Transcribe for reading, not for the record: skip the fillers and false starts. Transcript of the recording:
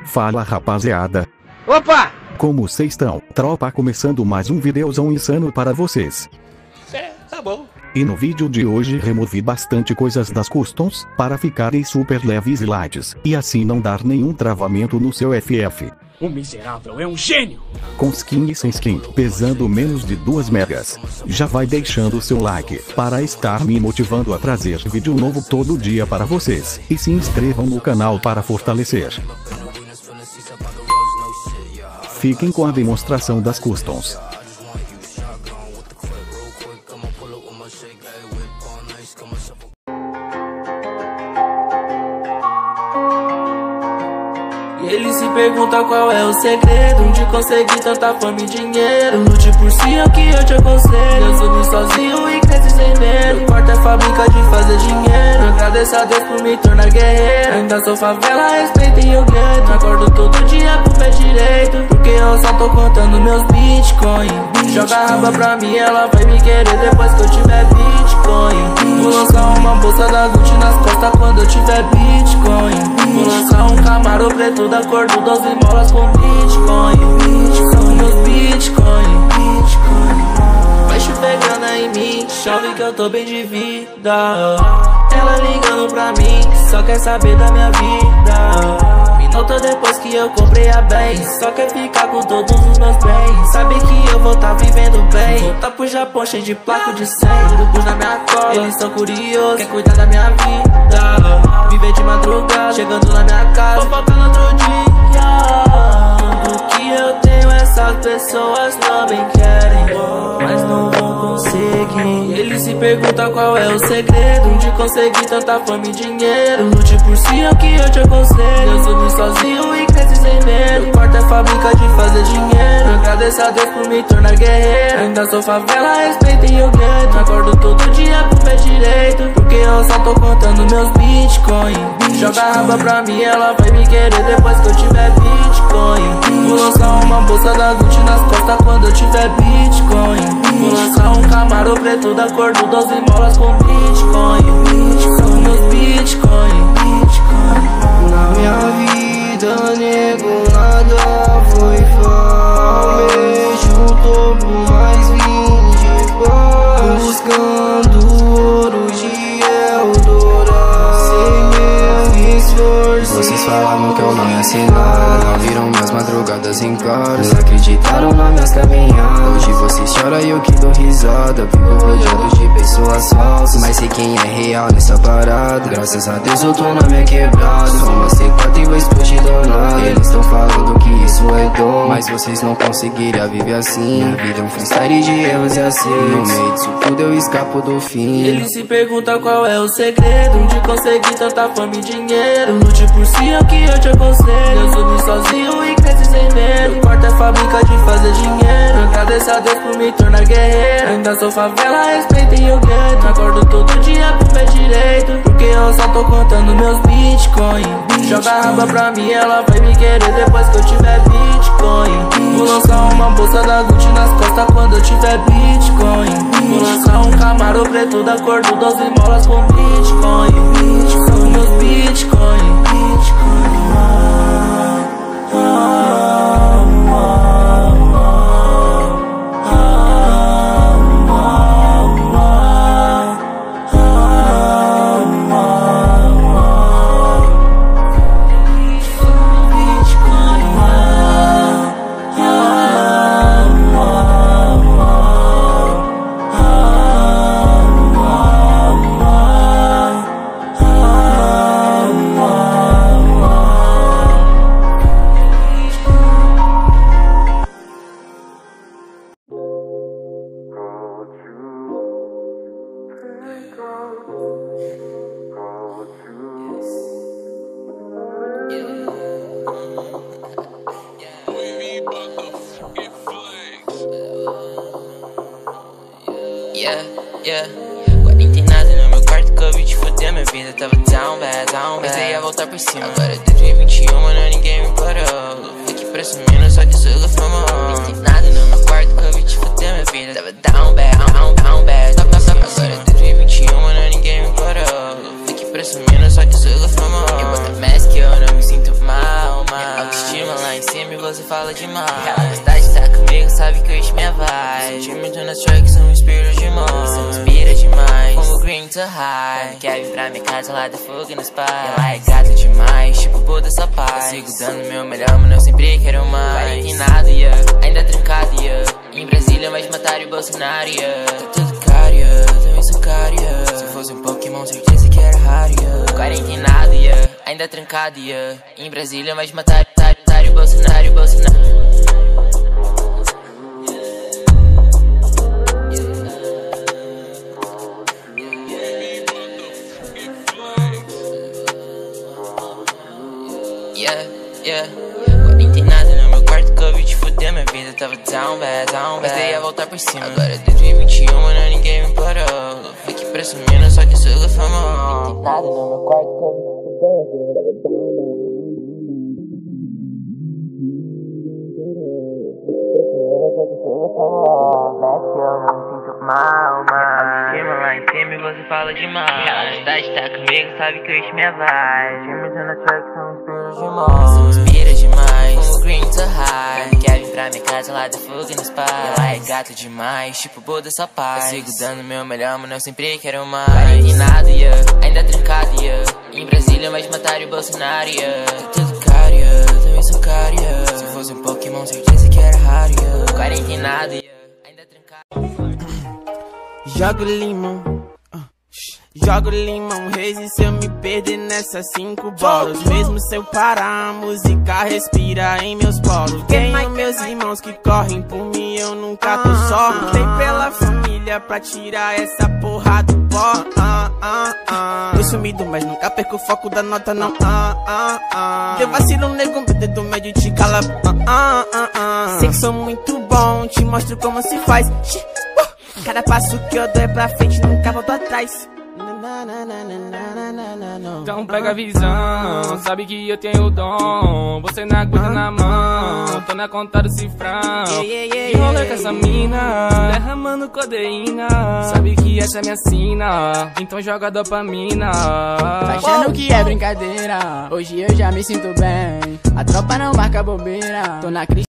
Fala rapaziada. Opa! Como vocês estão? Tropa, começando mais um videozão insano para vocês. Tá bom. E no vídeo de hoje removi bastante coisas das customs, para ficarem super leves e lights, e assim não dar nenhum travamento no seu FF. O miserável é um gênio! Com skin e sem skin, pesando menos de 2 megas. Já vai deixando o seu like, para estar me motivando a trazer vídeo novo todo dia para vocês, e se inscrevam no canal para fortalecer. Fiquem com a demonstração das customs. Ele se pergunta qual é o segredo de conseguir tanta fama e dinheiro. Lute por si é o que eu te aconselho. Eu subi sozinho e cresci sem medo. Não importa a fábrica de fazer dinheiro. Agradeço a Deus por me tornar guerreiro. Ainda sou favela, respeitem o gueto. Acordo todo dia com o pé direito, porque eu só tô contando meus bitcoin. Joga a raba pra mim, ela vai me querer depois que eu tiver bitcoin. Vou lançar uma bolsa da Gucci nas costas quando eu tiver bitcoin. Vou lançar um Camaro preto da cor do 12 molas com bitcoin. São meus bitcoin. Vai chover grana em mim, chove que eu tô bem de vida. Ela ligando pra mim, só quer saber da minha vida. Minuto depois que eu comprei a bem, só quer ficar com todos os meus bens. Sabe que eu vou tá vivendo bem. Voltar pro Japão cheio de placo de 100. Grupos na minha cola, eles são curiosos, quer cuidar da minha vida. Viver de madrugada, chegando na minha casa, fofoca no outro dia. Tudo que eu tenho essas pessoas também querem, mas não vão conseguir. Ele se pergunta qual é o segredo de conseguir tanta fama e dinheiro. Lute por si é o que eu te aconselho. Eu subi sozinho e cresci sem medo. Não importa a fábrica de fazer dinheiro. Agradeço a Deus por me tornar guerreiro. Ainda sou favela, respeitem o gueto. Acordo todo dia com o pé direito, porque eu só tô contando meus bitcoin. Joga a raba pra mim, ela vai me querer depois que eu tiver bitcoin. Vou lançar uma bolsa da Gucci nas costas quando eu tiver bitcoin. Vou lançar um Camaro preto da cor do 12 molas com bitcoin. São meus bitcoin. Na minha vida, nego, nada foi fácil. O topo mais vim de baixo, buscando ouro de Eldorado. Sem meu esforço, vocês falavam que eu não ia ser nada. Não viram minhas madrugadas em casa, acreditaram nas minhas caminhadas. Hoje vocês choram e eu que dou risada. Vivo rodeado de pessoas falsas, mas sei quem é real nessa parada. Graças a Deus eu tô na minha quebrada. Só uma C4 e vou explodir do nada. Eles tão falando que isso é dom, mas vocês não conseguiriam viver assim. Minha vida é um freestyle de erros e acertos. No meio disso tudo eu escapo do fim. Ele se pergunta qual é o segredo de conseguir tanta fama e dinheiro. Lute por si é o que eu te aconselho. Eu subi sozinho e cresci sem medo. Não importa a fábrica de fazer dinheiro. Agradeço a Deus por me tornar guerreiro. Ainda sou favela, respeitem o gueto. Acordo todo dia com o pé direito, porque eu só tô contando meus bitcoin. Joga a raba pra mim, ela vai me querer depois que eu tiver bitcoin. Vou lançar uma bolsa da Gucci nas costas quando eu tiver bitcoin. Vou lançar um Camaro preto da cor do 12 molas com bitcoin. São meus bitcoin. Yeah. 40 no meu quarto que eu vi te fuder. Minha vida tava down bad. Pensei ia voltar por cima. Agora é 2021, mano, ninguém me parou. Fiquei presumindo, só que suga fama. Nem tem nada no meu quarto que eu vi te fuder. Minha vida tava down bad. Agora é 2021, mano, ninguém me parou. Fiquei presumindo, só que suga fama. Eu boto mask, eu não me sinto mal. você fala demais. Ela gosta de estar comigo, sabe que eu encho minha vibe. Senti muito nas tracks, são espírito de mão. Você me inspira demais, como green to high. Quando quer vir pra minha casa, lá da fogo nos pais. Ela é gata demais, tipo Buda sua paz. Eu sigo dando meu melhor, mano, eu sempre quero mais. Quarentenado, yeah, ainda trancado, yeah. Em Brasília, mas mataram o Bolsonaro, yeah. Tá tudo caro, yeah, também sou caro, yeah. Se fosse um Pokémon, certeza que era raro, yeah. Quarentenado, yeah, ainda trancado, yeah. Em Brasília, mas mataram o Bolsonaro, Yeah. Quarentenado no meu quarto, Covid fudeu minha vida. Tava down bad. Mas ia voltar por cima. Agora 2021, mano, ninguém me parou. Não fique presumindo, só que suga fama. Quarentenado no meu quarto, Covid fudeu minha vida. Tava down bad. Lá em cima e você fala demais. Ela cidade tá comigo, sabe que eu encho minha vibe. Time na track são espíritos de mão. Você me inspira demais, como green to high. Quando quer vir pra minha casa, lá da fogo nos pais. Ela é gata demais, tipo Buda sua paz. Eu sigo dando meu melhor, mano, eu sempre quero mais. Quarentenado, yeah, ainda trancado, yeah. Em Brasília, mas mataram o Bolsonaro, yeah. Tá tudo caro, yeah, também sou caro, yeah. Se fosse um Pokémon, certeza que era raro, yeah. Quarentenado, yeah, ainda trancado. Jogo limão, Reis, e se eu me perder nessas 5 bolas. Mesmo se eu parar, a música respira em meus poros. Tenho meus irmãos que correm por mim, eu nunca tô só. Lutei pela família pra tirar essa porra do pó. Tô sumido, mas nunca perco o foco da nota, não. Eu vacilo, nego, meu dedo médio te cala. Sei que sou muito bom, te mostro como se faz. Cada passo que eu dou é pra frente, nunca volto atrás. Então pega a visão, sabe que eu tenho o dom. Você não aguenta na mão, tô na conta do cifrão. De rolê com essa mina, derramando codeína. Sabe que essa é minha sina, então joga dopamina. Tá achando que é brincadeira? Hoje eu já me sinto bem. A tropa não marca bobeira. Tô na crise.